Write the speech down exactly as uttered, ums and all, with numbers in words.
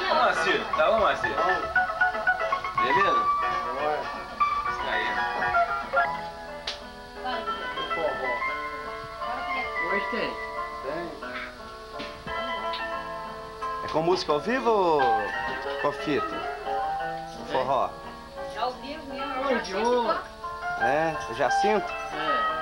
Ô, Marcelo, tá bom, Marcelo? Beleza? Isso aí. Hoje tem. É com música ao vivo ou com fita? Forró? É ao vivo mesmo. Oi, Diogo. É, o Jacinto? É.